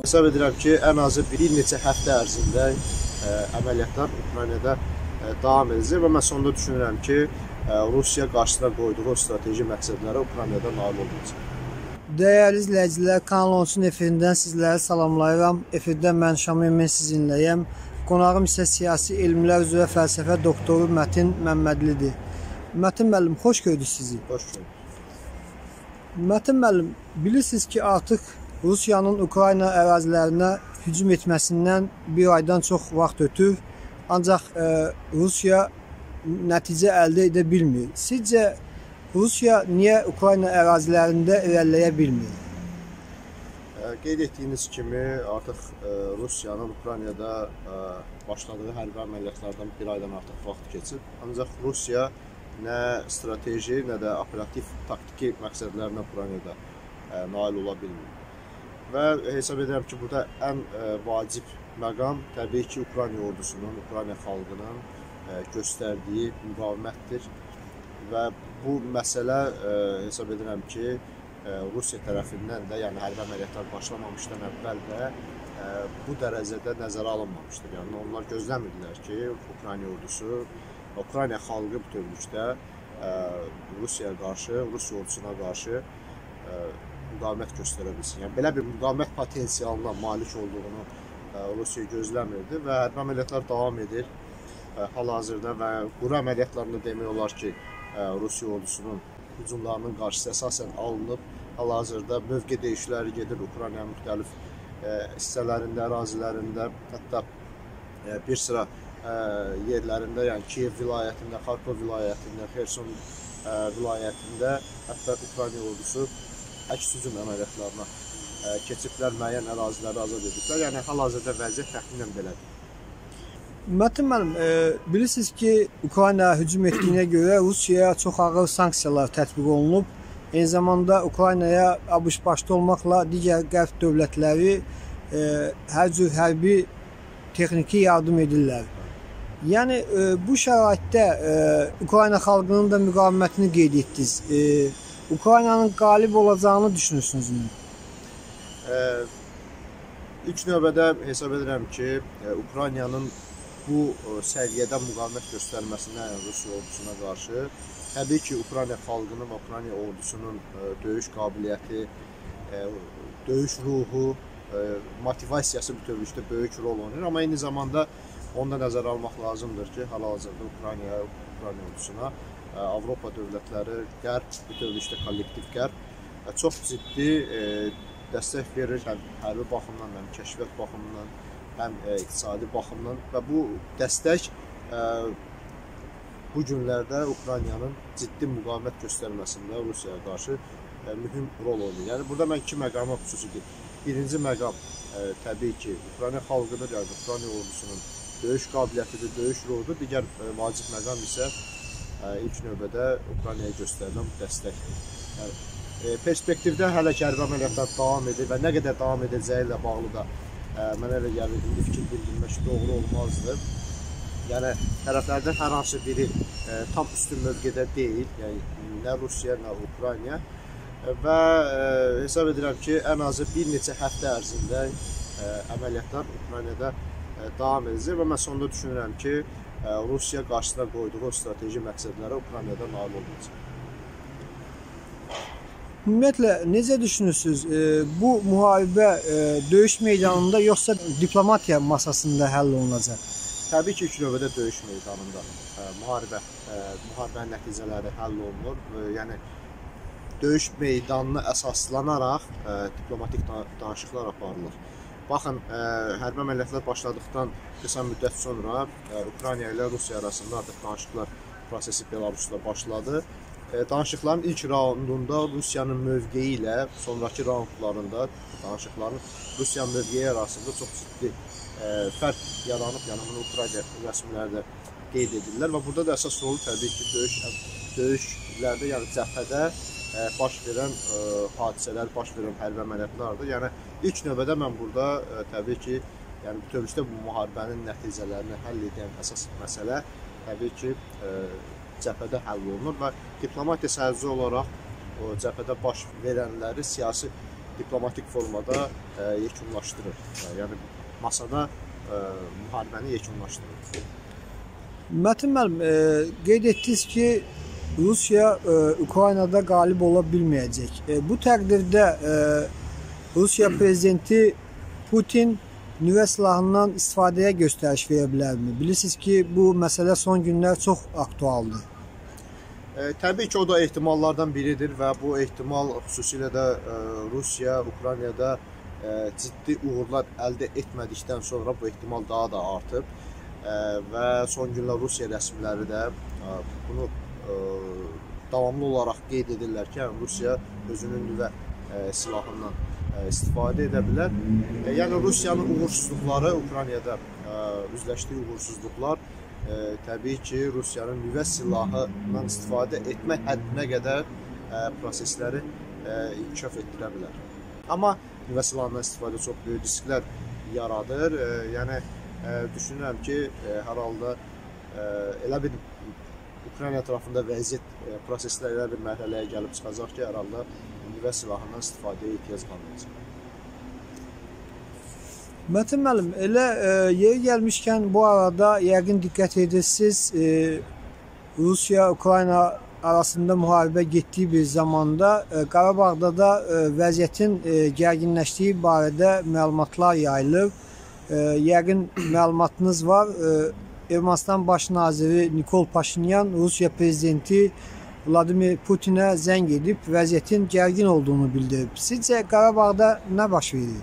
Hesab edirəm ki, ən azı bir neçə həftə ərzində əməliyyatlar Ukraynada davam edəcək və mən sonunda düşünürəm ki, Rusiya qarşısına qoyduğu strateji məqsədlərə Ukraynada nail olacaq. Dəyərli izləyicilər, Kanal 13-ün efirindən sizləri salamlayıram. Efirdə mən Şamil, mən sizinləyəm. Qonağım isə siyasi elmlər üzrə fəlsəfə doktoru Mətin Məmmədlidir. Mətin müəllim, xoş gördük sizi. Xoş gördük. Mətin müəllim, bilirsiniz ki, artıq Rusiyanın Ukrayna ərazilərinə hücum etməsindən bir aydan çox vaxt ötür. Ancaq Rusiya nəticə əldə edə bilmir. Sizcə Rusiya niyə Ukrayna ərazilərində irəliləyə bilmir? Qeyd etdiyiniz kimi, artıq Rusiyanın Ukraynada başladığı hərbi əməliyyatlardan bir aydan artıq vaxt keçib. Ancaq Rusiya nə strateji, nə də operativ, taktiki məqsədlərinə Ukraynada nail ola bilmir. Və hesab edirəm ki, burada ən vacib məqam təbii ki, Ukrayna ordusunun, Ukrayna xalqının göstərdiyi müqavimətdir. Və bu məsələ hesab edirəm ki, Rusiya tərəfindən də, yəni hərbi əməliyyatlar başlamamışdan əvvəl də bu dərəcədə nəzərə alınmamışdır. Yəni onlar gözləmirdilər ki, Ukrayna ordusu, Ukrayna xalqı bütövlükdə Rusiyaya qarşı, Rus ordusuna qarşı müqavimət göstərə bilsin. Yəni belə bir müqavimət potensialına malik olduğunu Rusiya gözləmirdi və hərbi əməliyyatlar davam edir hal-hazırda və quru əməliyyatlarında demək olar ki, Rusiya ordusunun hücumlarının qarşısı əsasən alınıb. Hal-hazırda mövqe döyüşləri gedir Ukraynanın müxtəlif hissələrində, ərazilərində, hətta bir sıra yerlərində, yəni Kiyev vilayətində, Xarkov vilayətində, Xerson vilayətində hətta Ukrayna ordusu əks hücum əməliyyatlarına keçiblər, müəyyən əraziləri azad ediblər. Yəni hal-hazırda vəziyyət təxminən belədir. Mətin müəllim, bilirsiniz ki, Ukrayna hücum etdiyinə görə Rusiyaya çox ağır sanksiyalar tətbiq olunub. Eyni zamanda Ukraynaya ABŞ başda olmaqla digər qərb dövlətləri hər cür hərbi texniki yardım edirlər. Yəni bu şəraitdə Ukrayna xalqının da müqavimətini qeyd etdiniz. Ukraynanın qalib olacağını düşünürsünüzmü? İlk növbədə hesab edirəm ki, Ukraynanın bu səviyyədə müqavimət göstərməsinə, yəni Rusiya ordusuna qarşı təbii ki, Ukrayna xalqının, Ukrayna ordusunun döyüş qabiliyyəti, döyüş ruhu, motivasiyası bütövlükdə böyük rol oynayır. Amma eyni zamanda onu da nəzərə almaq lazımdır ki, hal-hazırda Ukrayna ordusuna Avropa dövlətləri, Qərb, bütövlükdə kollektiv Qərb çox ciddi dəstək verir, həm hərbi baxımdan, həm kəşfiyyat baxımından, həm iqtisadi baxımdan və bu dəstək bu günlərdə Ukraynanın ciddi müqavimət göstərməsində Rusiyaya qarşı mühüm rol oynayır. Yəni burada mən iki məqama xüsusi deyim. Birinci məqam təbii ki, Ukrayna xalqıdır, yəni Ukrayna ordusunun döyüş qabiliyyətidir, döyüş ruhudur. Digər vacib məqam isə ilk növbədə Ukraynaya göstərilən dəstəkdir. Yəni, perspektivdə hələ ki hərbi əməliyyatlar davam edir və nə qədər davam edəcəyi ilə bağlı da mənə elə gəlir, indi fikir bildirmək doğru olmazdır. Yəni, tərəflərdən hər hansı biri tam üstün mövqedə deyil, yəni nə Rusiya, nə Ukrayna və hesab edirəm ki, ən azı bir neçə həftə ərzində əməliyyatlar Ukraynada davam edəcək və mən sonunda düşünürəm ki, Rusiya qarşısına qoyduğu strateji məqsədlərə Ukraynada nail olacaq. Ümumiyyətlə, necə düşünürsünüz? Bu müharibə döyüş meydanında yoxsa diplomatiya masasında həll olunacaq? Təbii ki, ilk növbədə döyüş meydanında müharibənin nəticələri həll olunur. Yəni, döyüş meydanına əsaslanaraq diplomatik danışıqlar aparılır. Baxın, hərbi əməliyyatlar başladıqdan qısa müddət sonra Ukrayna ilə Rusiya arasında artıq danışıqlar prosesi Belarusda başladı. Danışıqların ilk raundunda Rusiyanın mövqeyi ilə sonraki raundlarında danışıqların Rusiyanın mövqeyi arasında çox ciddi fərq yaranıb, yəni bunu Ukrayna rəsmiləri də qeyd edirlər və burada da əsas rolu təbii ki, döyüşlərdə, yəni cəbhədə baş verən hadisələr, baş verən hərbi əməliyyatlardır. Yəni ilk növbədə mən burada təbii ki, yəni bütövlükdə bu müharibənin nəticələrini həll edən əsas məsələ təbii ki, cəbhədə həll olunur və diplomatiya sərzi olaraq o cəbhədə baş verənləri siyasi diplomatik formada yekunlaşdırır. Yəni masada müharibəni yekunlaşdırır. Mətin müəllim, qeyd etdiniz ki, Rusiya Ukraynada qalib ola bilməyəcək. Bu təqdirdə Rusiya prezidenti Putin nüvə silahından istifadəyə göstəriş verə bilərmi? Bilirsiniz ki, bu məsələ son günlər çox aktualdır. Təbii ki, o da ehtimallardan biridir və bu ehtimal xüsusilə də Rusiya, Ukraynada ciddi uğurlar əldə etmədikdən sonra bu ehtimal daha da artıb və son günlər Rusiya rəsmiləri də bunu davamlı olaraq qeyd edirlər ki, Rusiya özünün nüvə silahından istifadə edə bilər. Yəni Rusiyanın uğursuzluqları, Ukraynada üzləşdiyi uğursuzluqlar təbii ki, Rusiyanın nüvə silahından istifadə etmək həddinə qədər prosesləri inkişaf etdirə bilər. Amma nüvə silahından istifadə çox böyük risklər yaradır. Yəni düşünürəm ki, hər halda elə bir Ukrayna tərəfində vəziyyət proseslər elə bir mərhələyə gəlib çıxacaq ki, hər halda nüvə silahından istifadəyə ehtiyac qalmayacaq. Mətin müəllim, elə yeri gəlmişkən bu arada yəqin diqqət edirsiniz, Rusiya-Ukrayna arasında müharibə getdiyi bir zamanda Qarabağda da vəziyyətin gərginləşdiyi barədə məlumatlar yayılır. Yəqin məlumatınız var. Ermənistan baş naziri Nikol Paşinyan Rusiya prezidenti Vladimir Putinə zəng edib vəziyyətin gərgin olduğunu bildirib. Sizcə Qarabağda nə baş verir?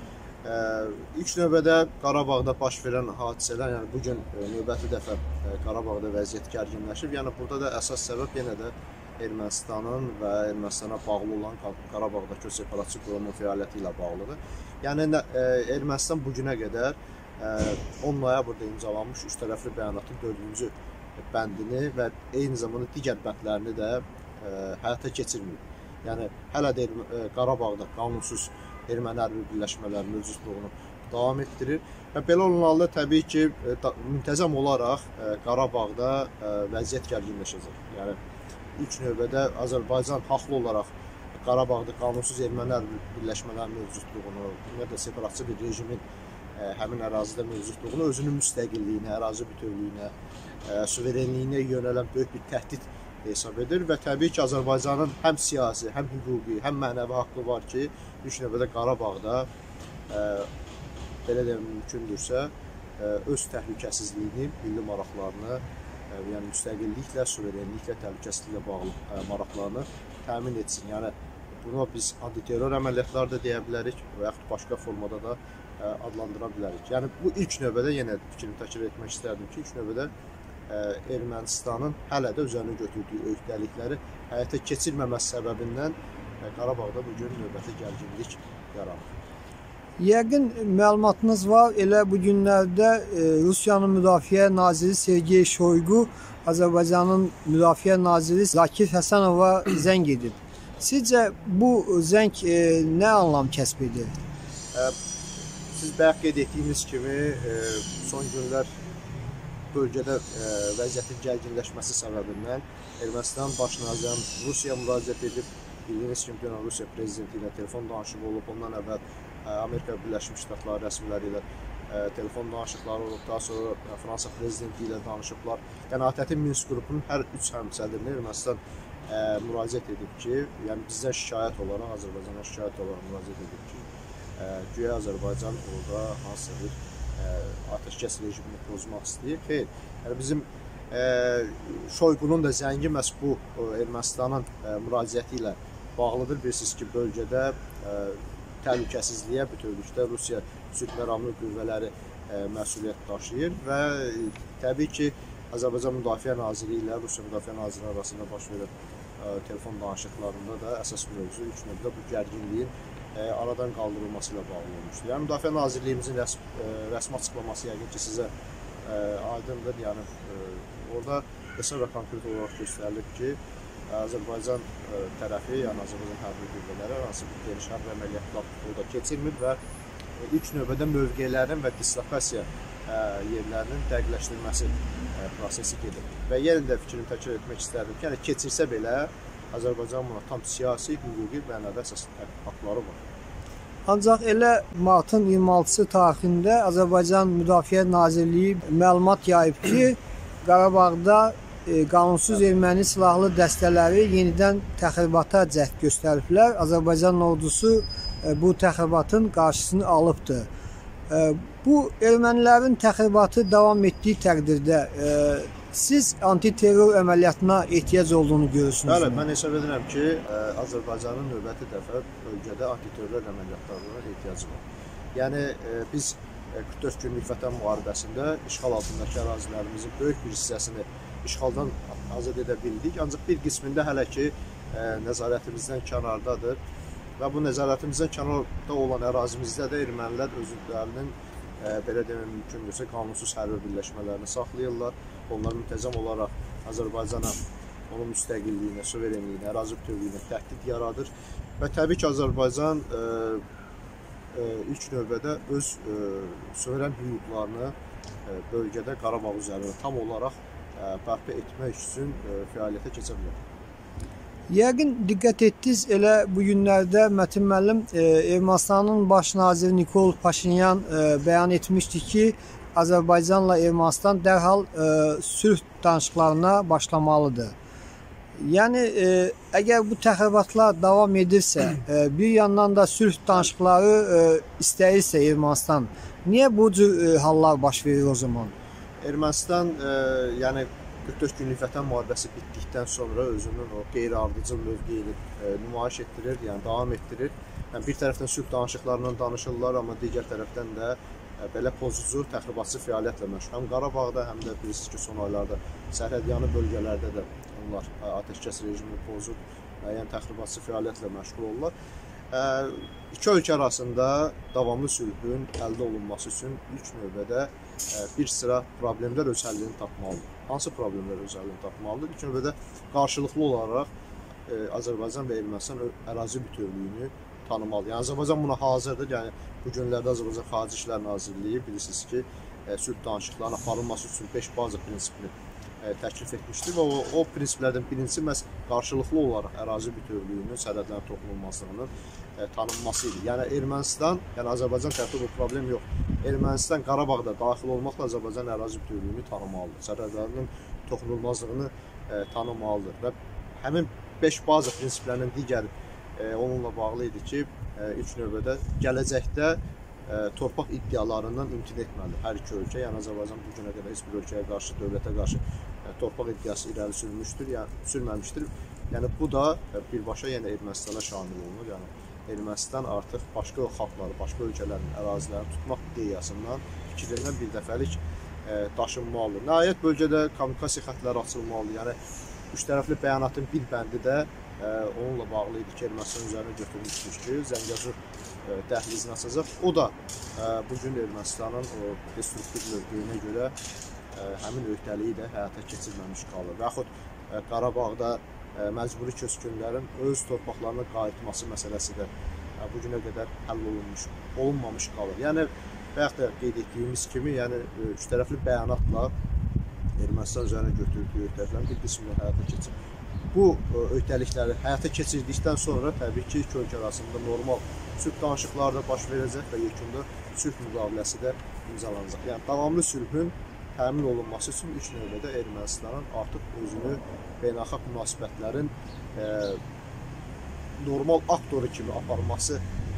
İlk növbədə Qarabağda baş verən hadisələr, yəni bugün növbəti dəfə Qarabağda vəziyyət gərginləşib. Yəni burada da əsas səbəb yenə də Ermənistanın və Ermənistana bağlı olan Qarabağdakı separatçı qurumun fəaliyyəti ilə bağlıdır. Yəni Ermənistan bugünə qədər 10 noyabrda imzalanmış üç tərəfli bəyanatın 4-cü bəndini və eyni zamanda digər bəndlərini də həyata keçirməyib. Yəni hələ də Qarabağda qanunsuz erməni hərbi birləşmələr mövcudluğunu davam etdirir və belə olan halda təbii ki, müntəzəm olaraq Qarabağda vəziyyət gərginləşəcək. Yəni ilk növbədə Azərbaycan haqlı olaraq Qarabağda qanunsuz erməni hərbi birləşmələr mövcudluğunu, ümumiyyətlə separatçı bir rejimin həmin ərazidə mövcudluğunu, özünün müstəqilliyinə, ərazi bütövlüyünə, suverenliyinə yönələn böyük bir təhdid hesab edir və təbii ki, Azərbaycanın həm siyasi, həm hüquqi, həm mənəvi haqqı var ki, ilk növbədə Qarabağda belə də mümkündürsə, öz təhlükəsizliyini, milli maraqlarını, yəni müstəqilliklə, suverenliklə, təhlükəsizliklə bağlı maraqlarını təmin etsin. Yəni bunu biz antiterror əməliyyatları da deyə bilərik və yaxud başqa formada da adlandıra bilərik. Yəni bu ilk növbədə yenə fikrimi təkrar etmək istərdim ki, ilk növbədə Ermənistanın hələ də üzərinə götürdüyü öhdəlikləri həyata keçirməməsi səbəbindən Qarabağda bugün növbəti gərginlik yaranır. Yəqin məlumatınız var, elə bu günlərdə Rusiyanın Müdafiə Naziri Sergey Shoigu Azərbaycanın Müdafiə Naziri Zakir Həsənova zəng edib. Sizcə bu zəng nə anlam kəsb edir? Siz bayaq qeyd etdiyiniz kimi son günlər bölgədə vəziyyətin gərginləşməsi səbəbindən Ermənistan baş nazirinin Rusiyaya müraciət edib, bildiyiniz kimi dünən Rusiya prezidenti ilə telefon danışığı olub, ondan əvvəl Amerika Birləşmiş Ştatları rəsmiləri ilə telefon danışıqları olub, daha sonra Fransa prezidenti ilə danışıblar. Yəni ATƏT Minsk qrupunun hər üç həmsədrinə Ermənistan müraciət edib ki, yəni bizdən şikayət olaraq, Azərbaycana şikayət olaraq müraciət edib ki, güya Azərbaycan orada hansısa bir atəşkəs rejimini pozmaq istəyir. Xeyr, yəni bizim Şoyqunun da zəngi məhz bu Ermənistanın müraciəti ilə bağlıdır. Bilirsiniz ki, bölgədə təhlükəsizliyə bütövlükdə Rusiya sülh məramlı qüvvələri məsuliyyət daşıyır və təbii ki, Azərbaycan Müdafiə Naziri ilə Rusiya Müdafiə Naziri arasında baş verən telefon danışıqlarında da əsas mövzu ilk növbədə bu gərginliyin aradan qaldırılması ilə bağlı olmuşdur. Yəni Müdafiə Nazirliyimizin rəsmi açıqlaması yəqin ki, sizə aydındır. Yəni orada hesab və konkret olaraq göstərilib ki, Azərbaycan tərəfi, yəni Azərbaycan hərbi qüvvələri hansı bir geniş hərbi əməliyyatlar burada keçirmir və ilk növbədə mövqelərin və dislokasiya yerlərinin dəqiqləşdirilməsi prosesi gedir. Və yerində fikrimi təkrar etmək istərdim ki, yəni keçirsə belə Azərbaycan buna tam siyasi, hüquqi, mənəvi əsas haqları var. Ancaq elə martın 26-sı tarixində Azərbaycan Müdafiə Nazirliyi məlumat yayıb ki, Qarabağda qanunsuz erməni silahlı dəstələri yenidən təxribata cəhd göstəriblər. Azərbaycan ordusu bu təxribatın qarşısını alıbdır. Bu ermənilərin təxribatı davam etdiyi təqdirdə siz antiterror əməliyyatına ehtiyac olduğunu görürsünüz. Bəli, mən hesab edirəm ki, Azərbaycanın növbəti dəfə bölgədə antiterror əməliyyatlarına ehtiyacı var. Yəni biz 44 günlük Vətən müharibəsində işğal altındakı ərazilərimizin böyük bir hissəsini işğaldan azad edə bildik. Ancaq bir qismində hələ ki nəzarətimizdən kənardadır və bu nəzarətimizdən kənarda olan ərazimizdə də ermənilər özlərinin belə demək mümkündürsə qanunsuz hərbi birləşmələrini saxlayırlar. Onlar müntəzəm olaraq Azərbaycana, onun müstəqilliyinə, suverenliyinə, ərazi bütövlüyünə təhdid yaradır və təbii ki, Azərbaycan ilk növbədə öz suveren hüquqlarını bölgədə Qarabağ üzərində tam olaraq bərpa etmək üçün fəaliyyətə keçə bilər. Yəqin diqqət etdiniz, elə bu günlərdə Mətin müəllim Ermənistanın baş naziri Nikol Paşinyan bəyan etmişdi ki, Azərbaycanla Ermənistan dərhal sülh danışıqlarına başlamalıdır. Yəni, əgər bu təxribatlar davam edirsə, bir yandan da sülh danışıqları istəyirsə Ermənistan, niyə bu cür hallar baş verir o zaman? Ermənistan, yəni 44 günlük Vətən müharibəsi bitdikdən sonra özünün o qeyri-ardıcıl mövqeyini nümayiş etdirir, yəni davam etdirir. Yəni, bir tərəfdən sülh danışıqlarından danışırlar, amma digər tərəfdən də belə pozucu, təxribatçı fəaliyyətlə məşğul. Həm Qarabağda, həm də bilirsiniz ki, son aylarda sərhədyanı bölgələrdə də onlar atəşkəs rejimini pozub, yəni təxribatçı fəaliyyətlə məşğul olurlar. İki ölkə arasında davamlı sülhün əldə olunması üçün ilk növbədə bir sıra problemlər öz həllini tapmalıdır. Hansı problemlər öz həllini tapmalıdır? İlk növbədə qarşılıqlı olaraq Azərbaycan və Ermənistan ərazi bütövlüyünü tanımalı. Yəni Azərbaycan buna hazırdır. Yəni bu günlərdə Azərbaycan Xarici İşlər Nazirliyi bilirsiniz ki, sülh danışıqlarının aparılması üçün 5 baza prinsipini təklif etmişdir və o prinsiplərdən birincisi məhz qarşılıqlı olaraq ərazi bütövlüyünün, sərhədlərin toxunulmasının tanınması idi. Yəni Ermənistan, yəni Azərbaycan tərəfində bu problem yox. Ermənistan Qarabağda daxil olmaqla Azərbaycan ərazi bütövlüyünü tanımalıdır, sərhədlərinin toxunulmazlığını tanımalıdır və həmin 5 baza prinsiplərinin digəri onunla bağlı idi ki, ilk növbədə gələcəkdə torpaq iddialarından imtina etməlidir hər iki ölkə. Yəni Azərbaycan bu günə qədər heç bir ölkəyə qarşı, dövlətə qarşı torpaq iddiası irəli sürmüşdür, yəni sürməmişdir. Yəni bu da birbaşa yenə Ermənistana şamil olunur. Yəni Ermənistan artıq başqa xalqları, başqa ölkələrin ərazilərini tutmaq ideyasından, fikrindən bir dəfəlik daşınmalıdır. Nəhayət bölgədə kommunikasiya xətləri açılmalıdır. Yəni üç tərəfli bəyanatın bir bəndi də onunla bağlı idi ki, Ermənistan üzərinə götürmüşdür ki, Zəngəzur dəhlizini açacaq. O da bugün Ermənistanın o destruktiv mövqeyinə görə həmin öhdəliyi də həyata keçirməmiş qalır. Və yaxud Qarabağda məcburi köçkünlərin öz torpaqlarına qayıtması məsələsi də bugünə qədər həll olunmamış qalır. Yəni, bayaq da qeyd etdiyimiz kimi, yəni üç tərəfli bəyanatla Ermənistan üzərinə götürdüyü öhdəliklərin bir qismini həyata keçir. Bu öhdəlikləri həyata keçirdikdən sonra təbii ki, iki ölkə arasında normal sülh danışıqları da baş verəcək və yekunda sülh müqaviləsi də imzalanacaq. Yəni, davamlı sülhün təmin olunması üçün ilk növbədə Ermənistanın artıq özünü beynəlxalq münasibətlərin normal aktoru kimi aparması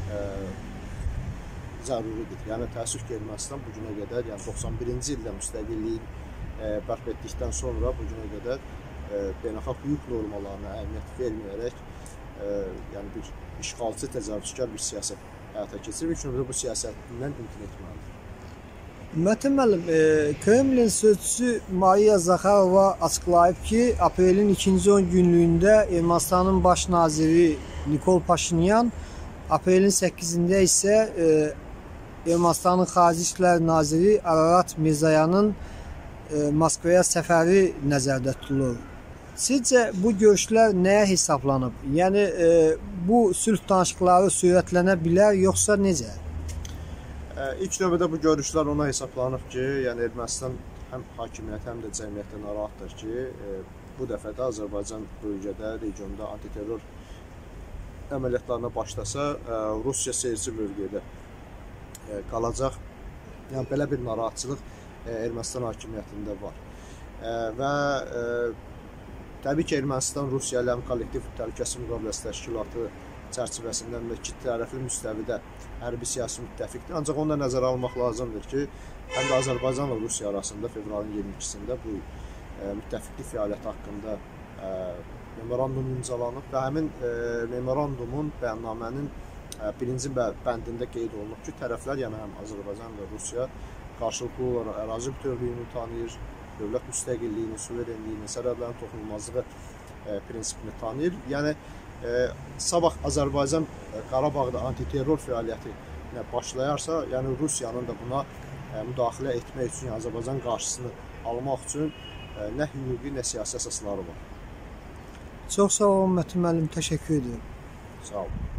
zəruridir. Yəni, təəssüf ki, Ermənistan bugünə qədər, yəni 91-ci ildə müstəqilliyi bərpa etdikdən sonra bugünə qədər beynəlxalq hüquq normalarına əhəmiyyət verməyərək yəni bir işğalçı, təcavüzkar bir siyasət həyata keçirib. İlk növbədə bu siyasətindən imtina etməlidir. Mətin müəllim, Kremlin sözçüsü Mariya Zaxarova açıqlayıb ki, aprelin ikinci 10 günlüyündə Ermənistanın baş naziri Nikol Paşinyan, aprelin 8-də isə Ermənistanın Xarici İşlər Naziri Ararat Mirzoyanın Moskvaya səfəri nəzərdə tutulur. Sizcə bu görüşlər nəyə hesablanıb? Yəni, bu sülh danışıqları sürətlənə bilər, yoxsa necə? İlk növbədə bu görüşlər ona hesablanıb ki, yəni Ermənistan həm hakimiyyət, həm də cəmiyyətdə narahatdır ki, bu dəfə də Azərbaycan bölgədə, regionda antiterror əməliyyatlarına başlasa, Rusiya seyirci mövqedə qalacaq. Yəni belə bir narahatçılıq Ermənistan hakimiyyətində var. Və təbii ki, Ermənistan Rusiya ilə kollektiv təhlükəsizlik müqaviləsi təşkilatı çərçivəsində və iki tərəfli müstəvidə hərbi siyasi müttəfiqdir. Ancaq onu da nəzərə almaq lazımdır ki, həm də Azərbaycanla Rusiya arasında fevralın 22-sində bu müttəfiqlik fəaliyyəti haqqında memorandum imzalanıb və həmin memorandumun, bəyannamənin birinci bəndində qeyd olunub ki, tərəflər, yəni həm Azərbaycan və Rusiya qarşılıqlı olaraq ərazi bütövlüyünü tanıyır, dövlət müstəqilliyini, suverenliyini, sərhədlərin toxunulmazlığı prinsipini tanıyır. Yəni sabah Azərbaycan Qarabağda antiterror fəaliyyəti başlayarsa, yəni Rusiyanın da buna müdaxilə etmək üçün, yəni Azərbaycan qarşısını almaq üçün nə hüquqi, nə siyasi əsasları var. Çox sağ olun Mətin müəllim, təşəkkür edirəm. Sağ olun.